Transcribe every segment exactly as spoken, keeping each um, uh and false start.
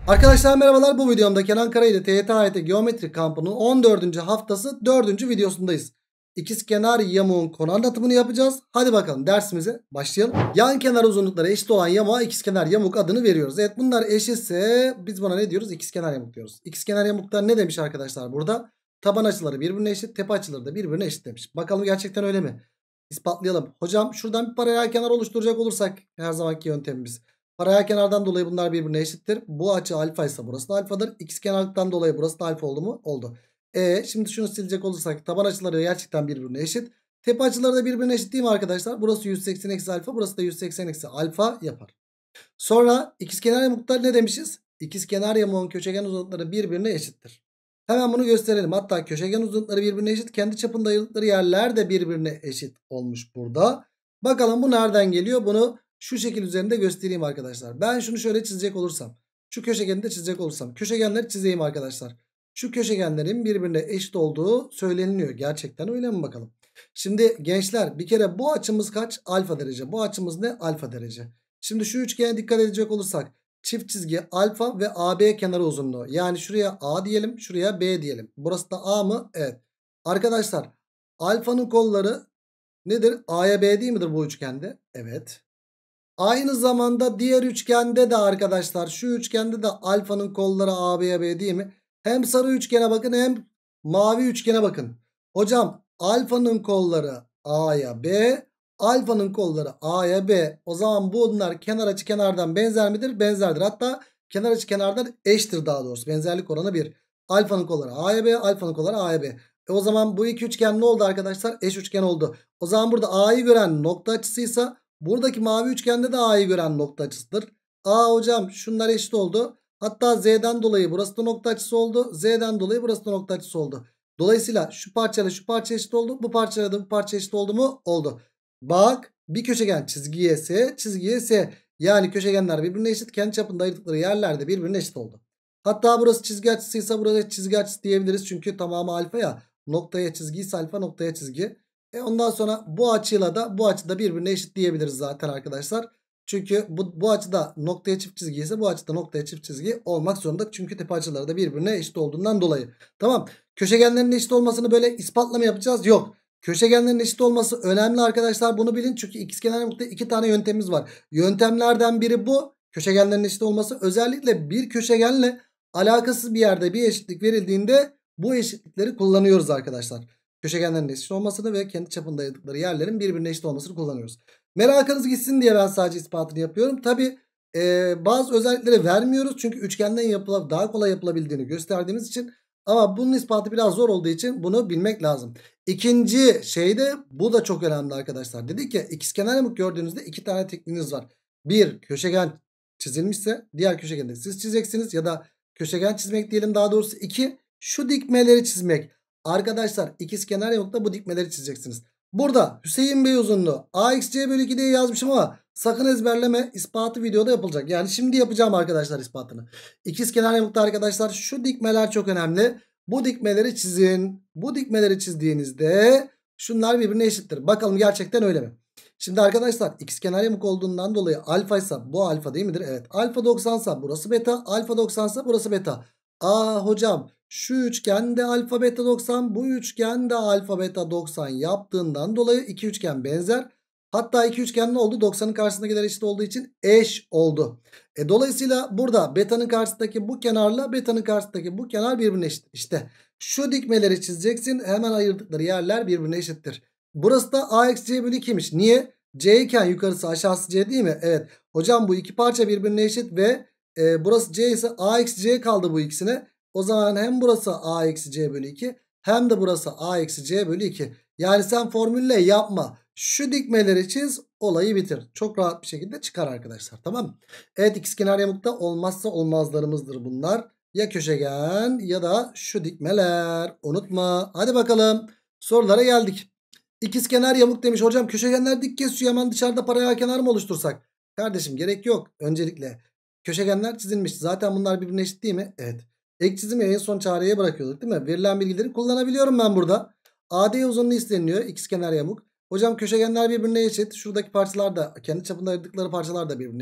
Arkadaşlar merhabalar, bu videomda Kenan Kara ile T Y T A Y T Geometri kampının on dördüncü haftası dördüncü videosundayız. İkizkenar yamuğun konu anlatımını yapacağız. Hadi bakalım dersimize başlayalım. Yan kenar uzunlukları eşit olan yamuğa ikizkenar yamuk adını veriyoruz. Evet, bunlar eşitse biz buna ne diyoruz? İkizkenar yamuk diyoruz. İkizkenar yamuklar ne demiş arkadaşlar burada? Taban açıları birbirine eşit, tepe açıları da birbirine eşit demiş. Bakalım gerçekten öyle mi? İspatlayalım. Hocam şuradan bir paralel kenar oluşturacak olursak, her zamanki yöntemimiz. Paralel kenardan dolayı bunlar birbirine eşittir. Bu açı alfa ise burası da alfadır. İkizkenarlıktan dolayı burası da alfa oldu mu? Oldu. E şimdi şunu silecek olursak, taban açıları gerçekten birbirine eşit. Tepe açıları da birbirine eşit değil mi arkadaşlar? Burası yüz seksen eksi alfa, burası da yüz seksen eksi alfa yapar. Sonra ikizkenar yamuklar ne demişiz? İkizkenar yamuğun köşegen uzunlukları birbirine eşittir. Hemen bunu gösterelim. Hatta köşegen uzunlukları birbirine eşit, kendi çapında ayırdıkları yerler de birbirine eşit olmuş burada. Bakalım bu nereden geliyor? Bunu şu şekil üzerinde göstereyim arkadaşlar. Ben şunu şöyle çizecek olursam, şu köşegeni de çizecek olursam, köşegenleri çizeyim arkadaşlar. Şu köşegenlerin birbirine eşit olduğu söyleniliyor. Gerçekten öyle mi bakalım? Şimdi gençler, bir kere bu açımız kaç? Alfa derece. Bu açımız ne? Alfa derece. Şimdi şu üçgene dikkat edecek olursak, çift çizgi alfa ve A B kenarı uzunluğu. Yani şuraya A diyelim, şuraya B diyelim. Burası da A mı? Evet. Arkadaşlar, alfanın kolları nedir? A'ya B değil midir bu üçgende? Evet. Aynı zamanda diğer üçgende de arkadaşlar, şu üçgende de alfanın kolları A B'ye B değil mi? Hem sarı üçgene bakın, hem mavi üçgene bakın. Hocam alfanın kolları A'ya B, alfanın kolları A'ya B. O zaman bunlar kenar açı kenardan benzer midir? Benzerdir. Hatta kenar açı kenardan eşittir daha doğrusu. Benzerlik oranı bir. Alfanın kolları A'ya B, alfanın kolları A'ya B. E o zaman bu iki üçgen ne oldu arkadaşlar? Eş üçgen oldu. O zaman burada A'yı gören nokta açısıysa, buradaki mavi üçgende de A'yı gören nokta açısıdır. A hocam şunlar eşit oldu. Hatta Z'den dolayı burası da nokta açısı oldu. Z'den dolayı burası da nokta açısı oldu. Dolayısıyla şu parçayla şu parça eşit oldu. Bu parçayla da bu parça eşit oldu mu? Oldu. Bak, bir köşegen çizgiye S, çizgiye S. Yani köşegenler birbirine eşit. Kendi çapında ayırdıkları yerler de birbirine eşit oldu. Hatta burası çizgi açısıysa burası çizgi açısı diyebiliriz. Çünkü tamamı alfa ya. Noktaya çizgi ise alfa, noktaya çizgi. E ondan sonra bu açıyla da bu açı da birbirine eşit diyebiliriz zaten arkadaşlar. Çünkü bu, bu açıda noktaya çift çizgi ise bu açıda noktaya çift çizgi olmak zorunda. Çünkü tepe açıları da birbirine eşit olduğundan dolayı. Tamam. Köşegenlerin eşit olmasını böyle ispatla mı yapacağız? Yok. Köşegenlerin eşit olması önemli arkadaşlar. Bunu bilin. Çünkü ikizkenar yamukta iki tane yöntemimiz var. Yöntemlerden biri bu. Köşegenlerin eşit olması. Özellikle bir köşegenle alakasız bir yerde bir eşitlik verildiğinde bu eşitlikleri kullanıyoruz arkadaşlar. Köşegenlerin eşit olmasını ve kendi çapında ayırdıkları yerlerin birbirine eşit olmasını kullanıyoruz. Merakınız gitsin diye ben sadece ispatını yapıyorum. Tabi e, bazı özellikleri vermiyoruz. Çünkü üçgenden yapıla, daha kolay yapılabildiğini gösterdiğimiz için. Ama bunun ispatı biraz zor olduğu için bunu bilmek lazım. İkinci şey de, bu da çok önemli arkadaşlar. Dedik ya, ikizkenar yamuk gördüğünüzde iki tane tekniğiniz var. Bir, köşegen çizilmişse diğer köşegeni de siz çizeceksiniz. Ya da köşegen çizmek diyelim daha doğrusu. İki, şu dikmeleri çizmek. Arkadaşlar ikizkenar yamukta bu dikmeleri çizeceksiniz. Burada Hüseyin Bey uzunluğu A X C bölü iki diye yazmışım ama sakın ezberleme, ispatı videoda yapılacak. Yani şimdi yapacağım arkadaşlar ispatını. İkizkenar yamukta arkadaşlar şu dikmeler çok önemli. Bu dikmeleri çizin. Bu dikmeleri çizdiğinizde şunlar birbirine eşittir. Bakalım gerçekten öyle mi? Şimdi arkadaşlar ikizkenar yamuk olduğundan dolayı alfa ise bu alfa değil midir? Evet. Alfa doksan ise burası beta. Alfa doksan ise burası beta. Aa hocam, şu üçgende alfa beta doksan, bu üçgende alfa beta doksan yaptığından dolayı iki üçgen benzer. Hatta iki üçgen ne oldu? doksanın karşısındakiler eşit olduğu için eş oldu. E, dolayısıyla burada beta'nın karşısındaki bu kenarla beta'nın karşısındaki bu kenar birbirine eşit. İşte şu dikmeleri çizeceksin. Hemen ayırdıkları yerler birbirine eşittir. Burası da A eksi C bölü ikiymiş. Niye? C iken yukarısı aşağısı C değil mi? Evet. Hocam bu iki parça birbirine eşit ve e, burası C ise A eksi C kaldı bu ikisine. O zaman hem burası A eksi C bölü iki hem de burası A eksi C bölü iki. Yani sen formülle yapma. Şu dikmeleri çiz, olayı bitir. Çok rahat bir şekilde çıkar arkadaşlar, tamam mı? Evet, ikizkenar yamukta olmazsa olmazlarımızdır bunlar. Ya köşegen ya da şu dikmeler. Unutma. Hadi bakalım sorulara geldik. İkizkenar yamuk demiş. Hocam köşegenler dik kesiyor, hemen dışarıda paralel kenar mı oluştursak? Kardeşim gerek yok. Öncelikle köşegenler çizilmiş. Zaten bunlar birbirine eşit değil mi? Evet. Ek çizimi en son çareye bırakıyorduk değil mi? Verilen bilgileri kullanabiliyorum ben burada. A D uzunluğu isteniyor. İkizkenar yamuk. Hocam köşegenler birbirine eşit. Şuradaki parçalar da kendi çapında ayırdıkları parçalar da birbirine eşit.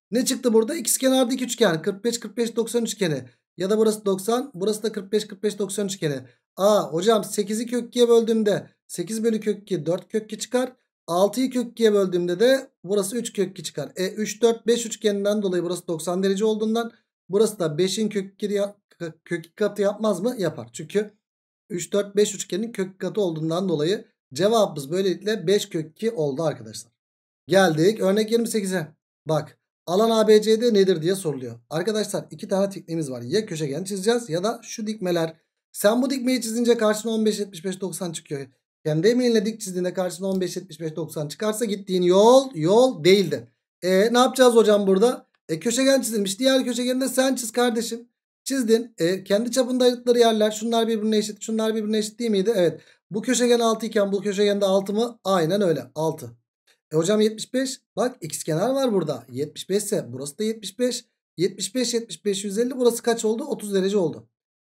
Ne çıktı burada? İkizkenar dik üçgen. kırk beş kırk beş doksan üçgeni. Ya da burası doksan. Burası da kırk beş kırk beş doksan üçgeni. Aa hocam sekizi kök ikiye böldüğümde sekiz bölü kök iki dört kök iki çıkar. altıyı kök ikiye böldüğümde de burası üç kök iki çıkar. E üç dört beş üçgeninden dolayı burası doksan derece olduğundan burası da beşin kök iki, kök iki katı yapmaz mı? Yapar. Çünkü üç dört beş üçgenin kök iki katı olduğundan dolayı cevabımız böylelikle beş kök iki oldu arkadaşlar. Geldik örnek yirmi sekize. Bak alan A B C D nedir diye soruluyor. Arkadaşlar iki tane tekniğimiz var. Ya köşegen çizeceğiz ya da şu dikmeler. Sen bu dikmeyi çizince karşına on beş yetmiş beş doksan çıkıyor. Kendi emeğinle dik çizdiğinde karşına on beş yetmiş beş doksan çıkarsa gittiğin yol yol değildi. E ne yapacağız hocam burada? E köşegen çizilmiş. Diğer köşegeni de sen çiz kardeşim. Çizdin. E, kendi çapında ayırdıkları yerler. Şunlar birbirine eşit. Şunlar birbirine eşit değil miydi? Evet. Bu köşegen altı iken bu köşegen de altı mı? Aynen öyle. altı. E hocam yetmiş beş. Bak ikizkenar var burada. yetmiş beş ise burası da yetmiş beş. yetmiş beş yetmiş beş yüz elli. Burası kaç oldu? otuz derece oldu.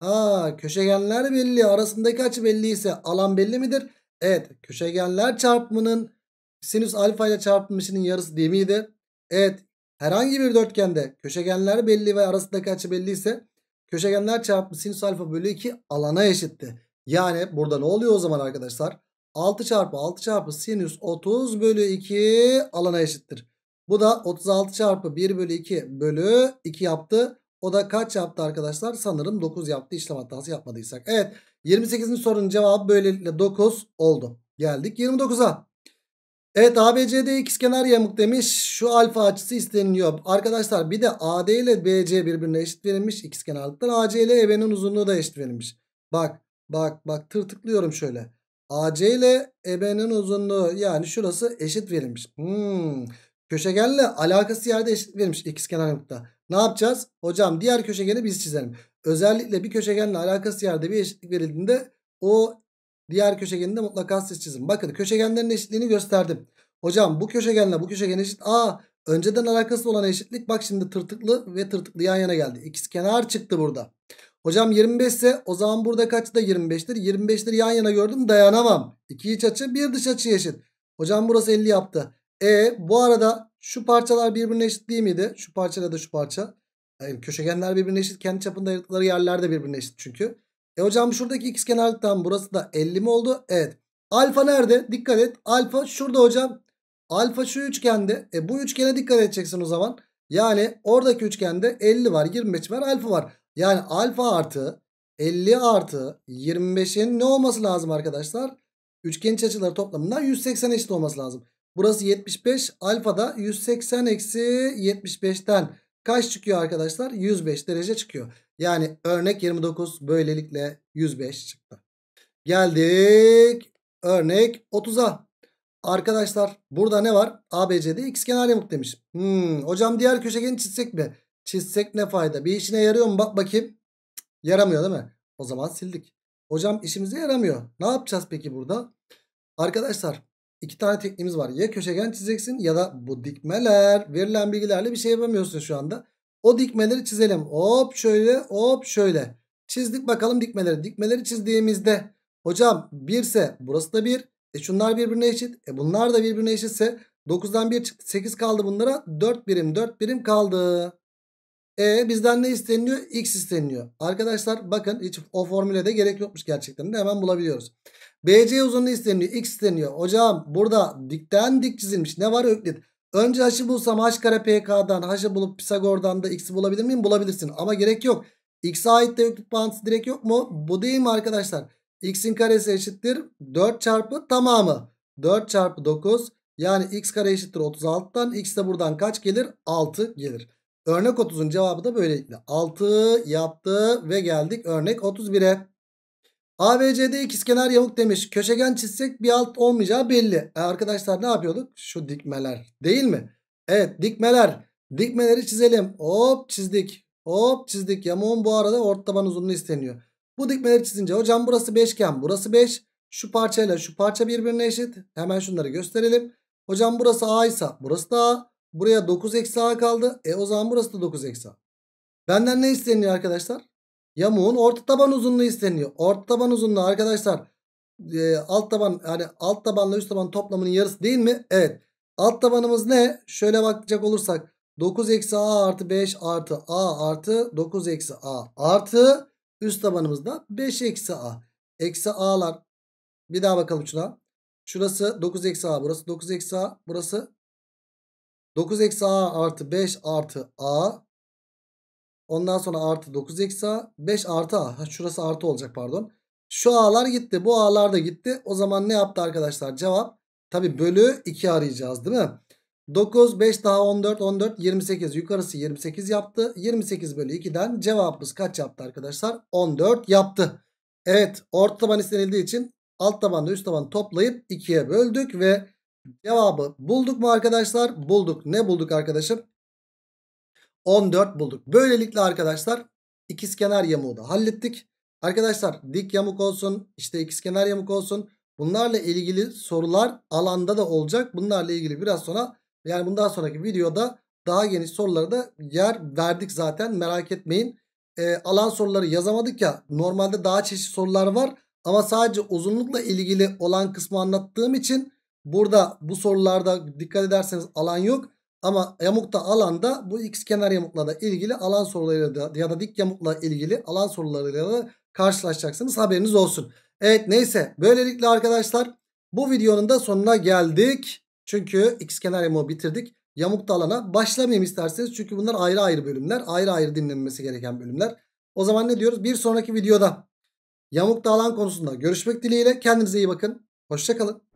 Aa köşegenler belli. Arasındaki açı belli ise alan belli midir? Evet. Köşegenler çarpımının sinüs alfa ile çarpılmışının yarısı değil miydi? Evet. Herhangi bir dörtgende köşegenler belli ve arasındaki açı belli ise köşegenler çarpımı sinüs alfa bölü iki alana eşitti. Yani burada ne oluyor o zaman arkadaşlar? altı çarpı altı çarpı sinüs otuz bölü iki alana eşittir. Bu da otuz altı çarpı bir bölü iki bölü iki yaptı. O da kaç yaptı arkadaşlar? Sanırım dokuz yaptı, işlem hatası yapmadıysak. Evet, yirmi sekizinci sorunun cevabı böylelikle dokuz oldu. Geldik yirmi dokuza. Evet, A B C D ikizkenar yamuk demiş. Şu alfa açısı isteniliyor. Arkadaşlar bir de A D ile B C birbirine eşit verilmiş ikizkenarlıklar. A C ile E B'nin uzunluğu da eşit verilmiş. Bak bak bak tırtıklıyorum şöyle. A C ile E B'nin uzunluğu yani şurası eşit verilmiş. Hmm. Köşegenle alakası yerde eşit verilmiş ikizkenar yamukta. Ne yapacağız? Hocam diğer köşegeni biz çizelim. Özellikle bir köşegenle alakası yerde bir eşitlik verildiğinde o diğer köşegeninde mutlaka siz çizin. Bakın köşegenlerin eşitliğini gösterdim. Hocam bu köşegenle bu köşegen eşit. Aa önceden alakası olan eşitlik bak şimdi tırtıklı ve tırtıklı yan yana geldi. İkizkenar çıktı burada. Hocam yirmi beş ise o zaman burada kaç da yirmi beştir? yirmi beşleri yan yana gördüm, dayanamam. iki iç açı bir dış açı eşit. Hocam burası elli yaptı. E bu arada şu parçalar birbirine eşit değil miydi? Şu parçayla da şu parça. Yani köşegenler birbirine eşit. Kendi çapında ayırdıkları yerler de birbirine eşit çünkü. E hocam şuradaki ikizkenarlıktan burası da elli mi oldu? Evet. Alfa nerede? Dikkat et. Alfa şurada hocam. Alfa şu üçgende. E bu üçgene dikkat edeceksin o zaman. Yani oradaki üçgende elli var, yirmi beş var, alfa var. Yani alfa artı elli artı yirmi beşin ne olması lazım arkadaşlar? Üçgen iç açıları toplamından yüz seksen eşit olması lazım. Burası yetmiş beş. Alfa da yüz seksen eksi yetmiş beşten kaç çıkıyor arkadaşlar? yüz beş derece çıkıyor. Yani örnek yirmi dokuz böylelikle yüz beş çıktı. Geldik örnek otuza. Arkadaşlar burada ne var? A B C'de ikizkenar yamuk demiş. Hmm, hocam diğer köşegeni çizsek mi? Çizsek ne fayda? Bir işine yarıyor mu? Bak bakayım. Cık, yaramıyor değil mi? O zaman sildik. Hocam işimize yaramıyor. Ne yapacağız peki burada? Arkadaşlar iki tane tekniğimiz var. Ya köşegen çizeceksin ya da bu dikmeler verilen bilgilerle bir şey yapamıyorsun şu anda. O dikmeleri çizelim. Hop şöyle hop şöyle. Çizdik bakalım dikmeleri. Dikmeleri çizdiğimizde hocam bir ise burası da bir. E şunlar birbirine eşit. E bunlar da birbirine eşitse dokuzdan bir çıktı. sekiz kaldı bunlara. dört birim dört birim kaldı. E bizden ne isteniyor? X isteniyor. Arkadaşlar bakın hiç o formüle de gerek yokmuş gerçekten de hemen bulabiliyoruz. B C uzunluğu isteniyor. X isteniyor. Hocam burada dikten dik çizilmiş. Ne var Öklit? Önce h'ı bulsam h kare P K'dan h'ı bulup Pisagor'dan da x'i bulabilir miyim? Bulabilirsin. Ama gerek yok. X'e ait de Öklit bağıntısı direkt yok mu? Bu değil mi arkadaşlar? X'in karesi eşittir dört çarpı tamamı. dört çarpı dokuz. Yani x kare eşittir otuz altıdan. X de buradan kaç gelir? altı gelir. Örnek otuzun cevabı da böylelikle altı yaptı ve geldik örnek otuz bire. A B C D ikizkenar yamuk demiş. Köşegen çizsek bir alt olmayacağı belli. E arkadaşlar ne yapıyorduk? Şu dikmeler değil mi? Evet dikmeler. Dikmeleri çizelim. Hop çizdik. Hop çizdik. Yamuğun bu arada ortaban uzunluğu isteniyor. Bu dikmeleri çizince hocam burası beşgen. Burası beş. Şu parçayla şu parça birbirine eşit. Hemen şunları gösterelim. Hocam burası A ise burası da A. Buraya dokuz eksi A kaldı. E o zaman burası da dokuz eksi A. Benden ne isteniyor arkadaşlar? Yamuğun orta taban uzunluğu isteniyor. Orta taban uzunluğu arkadaşlar e, alt taban yani alt tabanla üst taban toplamının yarısı değil mi? Evet. Alt tabanımız ne? Şöyle bakacak olursak dokuz eksi a artı beş artı a artı dokuz eksi a artı üst tabanımızda beş eksi a. Eksi a'lar, bir daha bakalım şuna. Şurası dokuz eksi a, burası dokuz eksi a, burası dokuz eksi a artı beş artı a. Ondan sonra artı dokuz eksi a, beş artı a. Ha, şurası artı olacak, pardon. Şu a'lar gitti, bu a'lar da gitti. O zaman ne yaptı arkadaşlar? Cevap tabi bölü iki arayacağız değil mi? dokuz, beş daha on dört, on dört, yirmi sekiz. Yukarısı yirmi sekiz yaptı. yirmi sekiz bölü ikiden cevabımız kaç yaptı arkadaşlar? on dört yaptı. Evet, orta taban istenildiği için alt tabanla üst tabanı toplayıp ikiye böldük ve cevabı bulduk mu arkadaşlar? Bulduk. Ne bulduk arkadaşım? on dört bulduk. Böylelikle arkadaşlar ikizkenar yamuğu da hallettik. Arkadaşlar dik yamuk olsun, işte ikizkenar yamuk olsun, bunlarla ilgili sorular alanda da olacak. Bunlarla ilgili biraz sonra, yani bundan sonraki videoda daha geniş sorulara da yer verdik zaten, merak etmeyin. Ee, alan soruları yazamadık ya, normalde daha çeşitli sorular var ama sadece uzunlukla ilgili olan kısmı anlattığım için burada bu sorularda dikkat ederseniz alan yok. Ama yamukta, alanda bu ikizkenar yamukla da ilgili alan sorularıyla da, ya da dik yamukla ilgili alan sorularıyla da karşılaşacaksınız, haberiniz olsun. Evet, neyse, böylelikle arkadaşlar bu videonun da sonuna geldik. Çünkü ikizkenar yamuğu bitirdik. Yamukta alana başlamayayım isterseniz. Çünkü bunlar ayrı ayrı bölümler. Ayrı ayrı dinlenmesi gereken bölümler. O zaman ne diyoruz? Bir sonraki videoda yamukta alan konusunda görüşmek dileğiyle. Kendinize iyi bakın. Hoşça kalın.